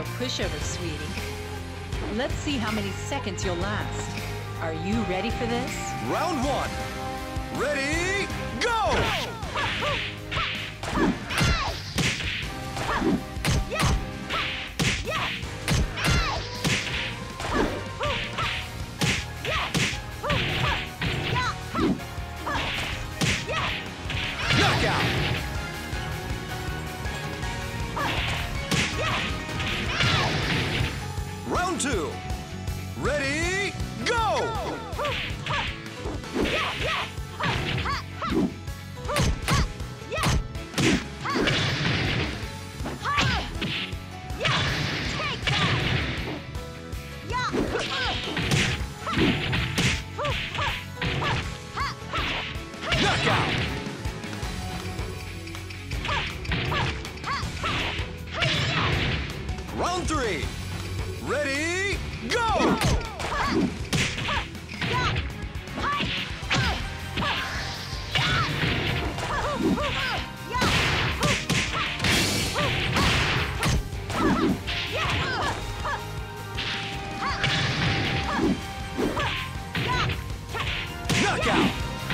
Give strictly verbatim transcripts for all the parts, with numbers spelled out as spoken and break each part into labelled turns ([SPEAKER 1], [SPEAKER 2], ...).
[SPEAKER 1] pushover, sweetie. Let's see how many seconds you'll last. Are you ready for this?
[SPEAKER 2] Round one. Ready, go! Knockout! Round two. Ready, go! Knockout! Round three. Ready, go! Knockout!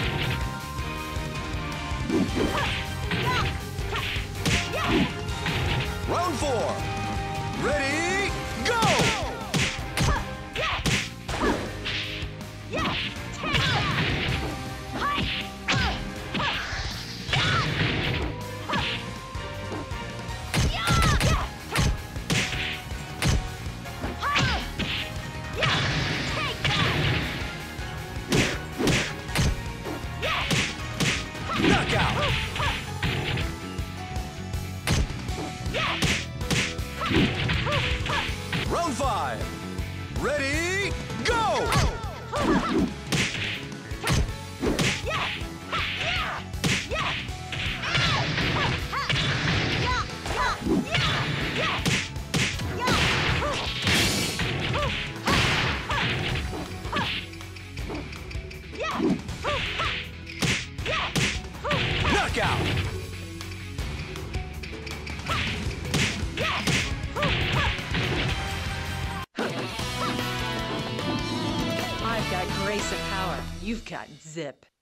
[SPEAKER 2] Round four. Ready, go! Knockout! Round five. Ready, go! Knockout!
[SPEAKER 1] I've got grace and power. You've got zip.